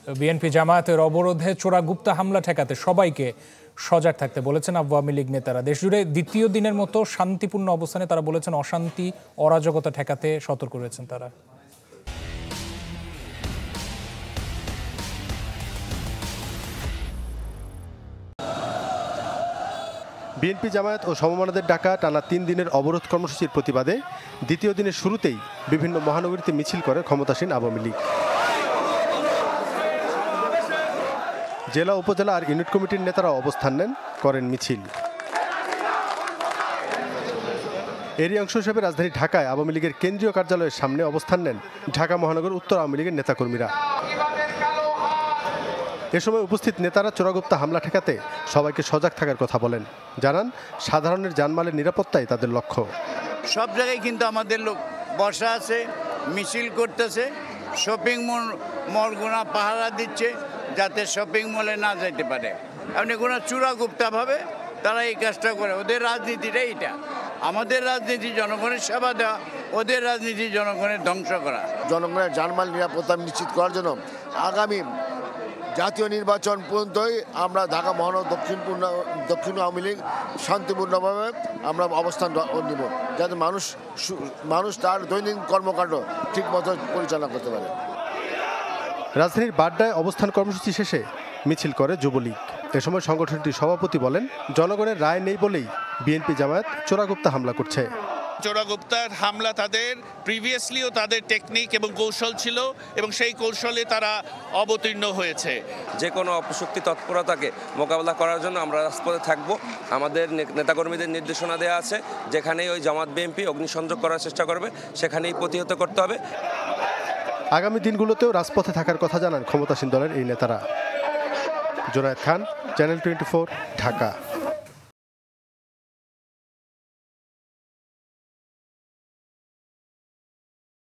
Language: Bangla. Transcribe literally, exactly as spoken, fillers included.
বিএনপি জামায়াতের অবরোধে চোরাগুপ্তা হামলা ঠেকাতে সবাইকে সজাগ থাকতে বলেছেন আওয়ামী লীগ নেতারা। দেশজুড়ে দ্বিতীয় দিনের মতো শান্তিপূর্ণ অবস্থানে তারা বলেছেন অশান্তি অরাজকতা ঠেকাতে সতর্ক রয়েছেন তারা। বিএনপি জামায়াত ও সমমনাদের ডাকা টানা তিন দিনের অবরোধ কর্মসূচির প্রতিবাদে দ্বিতীয় দিনের শুরুতেই বিভিন্ন মহানগরীতে মিছিল করে ক্ষমতাসীন আওয়ামী লীগ। জেলা উপজেলা আর ইউনিট কমিটির নেতারা অবস্থান নেন, করেন মিছিল। এরই অংশ হিসেবে রাজধানী ঢাকায় আওয়ামী লীগের কেন্দ্রীয় কার্যালয়ের সামনে অবস্থান নেন ঢাকা মহানগর উত্তর আওয়ামী লীগের নেতাকর্মীরা। এ সময় উপস্থিত নেতারা চোরাগুপ্তা হামলা ঠেকাতে সবাইকে সজাগ থাকার কথা বলেন। জানান, সাধারণের জানমালের নিরাপত্তাই তাদের লক্ষ্য। সব জায়গায় কিন্তু আমাদের লোক বসা আছে, মিছিল করতেছে, শপিং মল মলগুনা পাহারা দিচ্ছে যাতে শপিং মলে না যাইতে পারে। আপনি কোনো চোরাগুপ্তাভাবে তারা এই কাজটা করে। ওদের রাজনীতিটা এইটা। আমাদের রাজনীতি জনগণের সেবা দেওয়া, ওদের রাজনীতি জনগণের ধ্বংস করা। জনগণের জানমাল নিরাপত্তা নিশ্চিত করার জন্য আগামী জাতীয় নির্বাচন পর্যন্তই আমরা ঢাকা মহানগর দক্ষিণ দক্ষিণ আওয়ামী লীগ শান্তিপূর্ণভাবে আমরা অবস্থান নিব, যাতে মানুষ মানুষ তার দৈনন্দিন কর্মকাণ্ড ঠিকমতো পরিচালনা করতে পারে। রাজধানীর বাড্ডায় অবস্থান কর্মসূচি শেষে মিছিল করে যুবলীগ। এ সময় সংগঠনটির সভাপতি বলেন, জনগণের রায় নেই বলেই বিএনপি জামায়াত চোরাগুপ্তা হামলা করছে। চোরাগুপ্তার হামলা তাদের প্রিভিয়াসলিও তাদের টেকনিক এবং কৌশল ছিল এবং সেই কৌশলে তারা অবতীর্ণ হয়েছে। যে কোনো অপশক্তি তৎপরতাকে মোকাবেলা করার জন্য আমরা রাজপথে থাকব। আমাদের নেতাকর্মীদের নির্দেশনা দেওয়া আছে, যেখানেই ওই জামাত বিএনপি অগ্নিসংযোগ করার চেষ্টা করবে সেখানেই প্রতিহত করতে হবে। আগামী দিনগুলোতেও রাজপথে থাকার কথা জানান ক্ষমতাসীন দলের এই নেতারা। Zonayed Khan, channel twenty four, Dhaka.